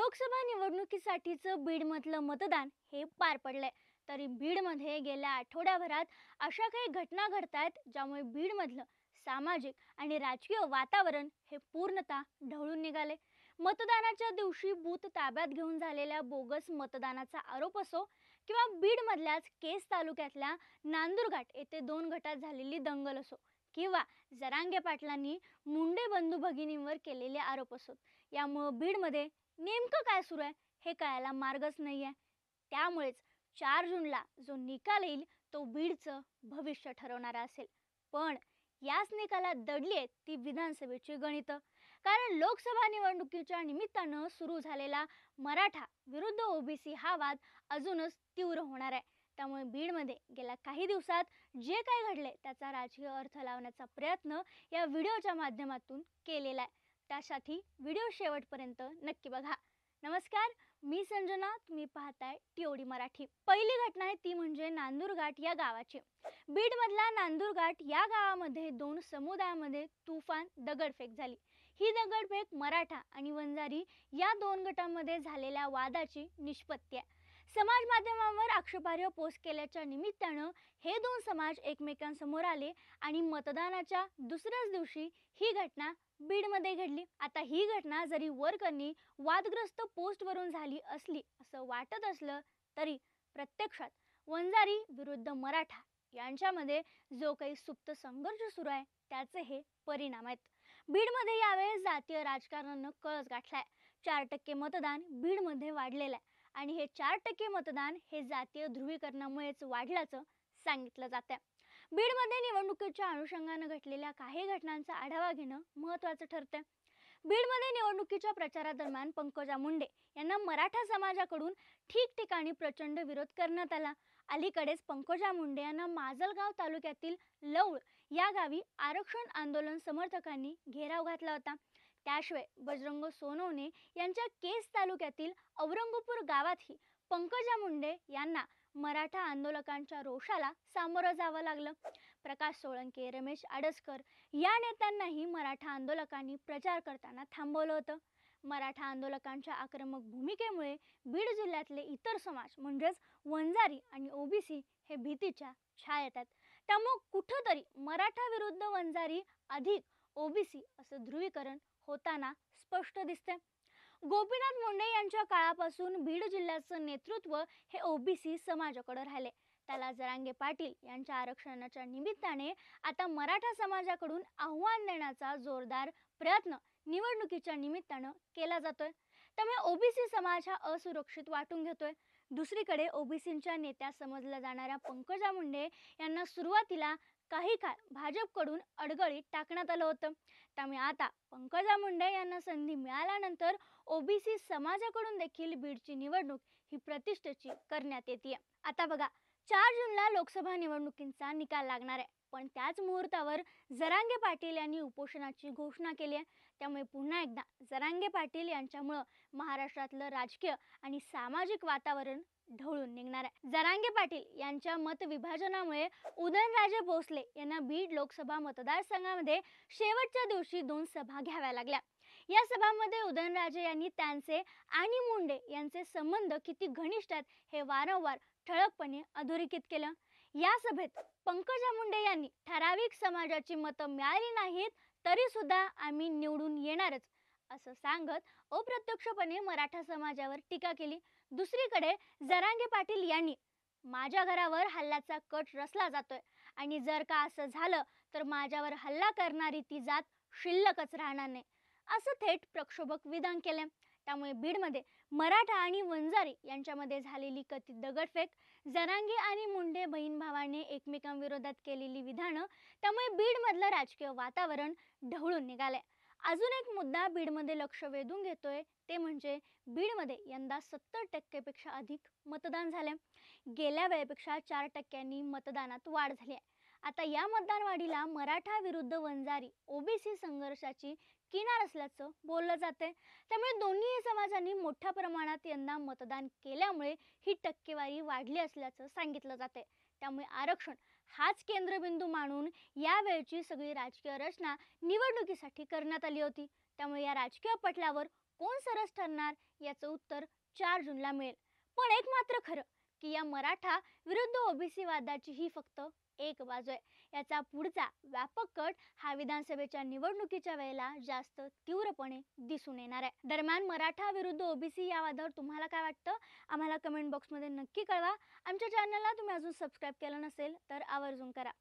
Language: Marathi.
लोकसभा निवडणुकीसाठीचं बीडमधलं मतदान हे पार पडलंय. तरी बीडमध्ये गेल्या आठवड्याभरात अशा काही घटना घडतायत ज्यामुळे बीडमधलं सामाजिक आणि राजकीय वातावरण हे पूर्णतः ढवळून निघाले. मतदानाच्या दिवशी बूथ ताब्यात घेऊन झालेल्या बोगस मतदानाचा आरोप असो किंवा बीडमधल्याच केस तालुक्यातल्या नांदुरघाट येथे 2 गटात झालेली दंगल असो किंवा जरांगे पाटलांनी मुंडे बंधू भगिनींवर केलेले आरोप असोत, यामुळं बीडमध्ये नेमकं काय सुरू आहे हे कळायला मार्गच नाही आहे. त्यामुळेच 4 जूनला जो निकाल येईल तो बीडचं भविष्य ठरवणारा असेल. पण याच निकालात दडली आहेत ती विधानसभेची गणितं. कारण लोकसभा निवडणुकीच्या निमित्तानं सुरू झालेला मराठा विरुद्ध ओबीसी हा वाद अजूनच तीव्र होणार आहे. त्यामुळे बीडमध्ये गेल्या काही दिवसात जे काय घडले त्याचा राजकीय अर्थ लावण्याचा प्रयत्न या व्हिडिओच्या माध्यमातून केलेला आहे. त्यासाठी व्हिडिओ शेवटपर्यंत नक्की बघा. नमस्कार, मी संजना, तुम्ही पाहताय टीओडी मराठी. पहिली घटना आहे ती म्हणजे नांदुरघाट या गावाची. बीडमधला नांदुरघाट या गावामध्ये 2 समुदायामध्ये तुफान दगडफेक झाली. ही दगडफेक मराठा आणि वंजारी या 2 गटांमध्ये झालेल्या वादाची निष्पत्ती आहे. समाज माध्यमांवर आक्षेपार्ह पोस्ट केल्याच्या निमित्तानं हे 2 समाज एकमेकांसमोर आले आणि मतदानाच्या दुसऱ्याच दिवशी ही घटना बीडमध्ये घडली. आता ही घटना जरी वरकरणी वादग्रस्त पोस्टवरून झाली असली असं वाटत असलं तरी प्रत्यक्षात वंजारी विरुद्ध मराठा यांच्यामध्ये जो काही सुप्त संघर्ष सुरू आहे त्याचे हे परिणाम आहेत. बीडमध्ये यावेळेस जातीय राजकारणानं कळस गाठलाय. 4% मतदान बीडमध्ये वाढलेलं आहे आणि हे 4% मतदान हे जातीय ध्रुवीकरणामुळेच वाढल्याचं सांगितलं जातं. बीडमध्ये निवडणुकीच्या अनुषंगानं घडलेल्या काही घटनांचा आढावा घेणं महत्त्वाचं ठरतंय. बीडमध्ये निवडणुकीच्या प्रचारादरम्यान पंकजा मुंडे यांना मराठा समाजाकडून ठिकठिकाणी प्रचंड विरोध करण्यात आला. अलीकडेच पंकजा मुंडे यांना माजलगाव तालुक्यातील लवळ या गावी आरक्षण आंदोलन समर्थकांनी घेराव घातला होता. त्याशिवाय बजरंग सोनवणे यांच्या केस तालुक्यातील औरंगपूर गावातही पंकजा मुंडे यांना मराठा आंदोलकांच्या रोषाला सामोरं जावं लागलं. प्रकाश सोळंके, रमेश आडसकर या नेत्यांनाही मराठा आंदोलकांनी प्रचार करताना थांबवलं होतं. मराठा आंदोलकांच्या आक्रमक भूमिकेमुळे बीड जिल्ह्यातले इतर समाज म्हणजेच वंजारी आणि ओबीसी हे भीतीच्या छायेत आहेत. त्यामुळे कुठंतरी मराठा विरुद्ध वंजारी अधिक ओबीसी असं ध्रुवीकरण होताना स्पष्ट दिसते. गोपीनाथ मुंडे यांच्या काळापासून बीड जिल्ह्याचं नेतृत्व हे ओबीसी समाजाकडे राहिले. त्याला जरांगे पाटील यांच्या आरक्षणाच्या निमित्ताने आता मराठा समाजाकडून आव्हान देण्याचा जोरदार प्रयत्न निवडणुकीच्या निमित्तानं केला जातोय. त्यामुळे ओबीसी समाज हा असुरक्षित वाटून घेतोय. दुसरीकडे ओबीसींच्या नेत्या समजल्या जाणाऱ्या पंकजा मुंडे यांना सुरुवातीला काही काळ भाजपकडून अडगळीत टाकण्यात आलं होतं. त्यामुळे आता पंकजा मुंडे यांना संधी मिळाल्यानंतर ओबीसी समाजाकडून देखील बीडची निवडणूक ही प्रतिष्ठेची करण्यात येते. आता बघा, 4 जूनला लोकसभा निवडणुकींचा निकाल लागणार आहे. पण त्याच मुहूर्तावर जरांगे पाटील यांनी उपोषणाची घोषणा केली आहे. त्यामुळे पुन्हा एकदा जरांगे पाटील यांच्यामुळं महाराष्ट्रातलं राजकीय आणि सामाजिक वातावरण ढवळून निघणार आहे. जरांगे पाटील यांच्या मतविभाजनामुळे उदयनराजे भोसले यांना बीड लोकसभा मतदारसंघामध्ये शेवटच्या दिवशी 2 सभा घ्याव्या लागल्या. या सभांमध्ये उदयनराजे यांनी त्यांचे आणि मुंडे यांचे संबंध किती घनिष्ठ आहेत हे वारंवार ठळकपणे अधोरेखित केलं. या सभेत पंकजा मुंडे यांनी ठराविक समाजाची मतं मिळाली नाहीत तरी सुद्धा आम्ही निवडून येणारच असं सांगत अप्रत्यक्षपणे मराठा समाजावर टीका केली. दुसरीकडे जरांगे पाटील यांनी माझ्या घरावर हल्ल्याचा कट रचला जातोय आणि जर का असं झालं तर माझ्यावर हल्ला करणारी ती जात शिल्लकच राहणार नाही असं थेट प्रक्षोभक विधान केले. त्यामुळे बीडमध्ये मराठा आणि वंजारी यांच्यामध्ये झालेली कथित दगडफेक, जरांगे आणि मुंडे बहीण भावाने एकमेकांविरोधात केलेली विधानं, त्यामुळे बीडमधलं राजकीय वातावरण ढवळून निघालंय. अजून एक मुद्दा बीडमध्ये लक्ष वेधून घेतोय ते म्हणजे बीडमध्ये यंदा 70% पेक्षा अधिक मतदान झाले. गेल्या वेळेपेक्षा 4% मतदानात वाढ झाली आहे. आता या मतदान वाढीला मराठा विरुद्ध वंजारी ओबीसी संघर्षाची किनार असल्याचं बोललं जाते. त्यामुळे दोन्ही समाजांनी मोठ्या प्रमाणात यंदा मतदान केल्यामुळे ही टक्केवारी वाढली असल्याचं सांगितलं जाते. त्यामुळे आरक्षण हाच केंद्रबिंदू मानून यावेळची सगळी राजकीय रचना निवडणुकीसाठी करण्यात आली होती. त्यामुळे या राजकीय पटलावर कोण सरस ठरणार याचं उत्तर 4 जूनला मिळेल. पण एक मात्र खरं की या मराठा विरुद्ध ओबीसी वादाची ही फक्त एक बाजू आहे. याचा पुढचा व्यापक कट हा विधानसभेच्या निवडणुकीच्या वेळेला जास्त तीव्रपणे दिसून येणार आहे. दरम्यान मराठा विरुद्ध ओबीसी या वादावर तुम्हाला काय वाटतं आम्हाला कमेंट बॉक्समध्ये नक्की कळवा. आमच्या चॅनलला तुम्ही अजून सबस्क्राईब केलं नसेल तर आवर्जून करा.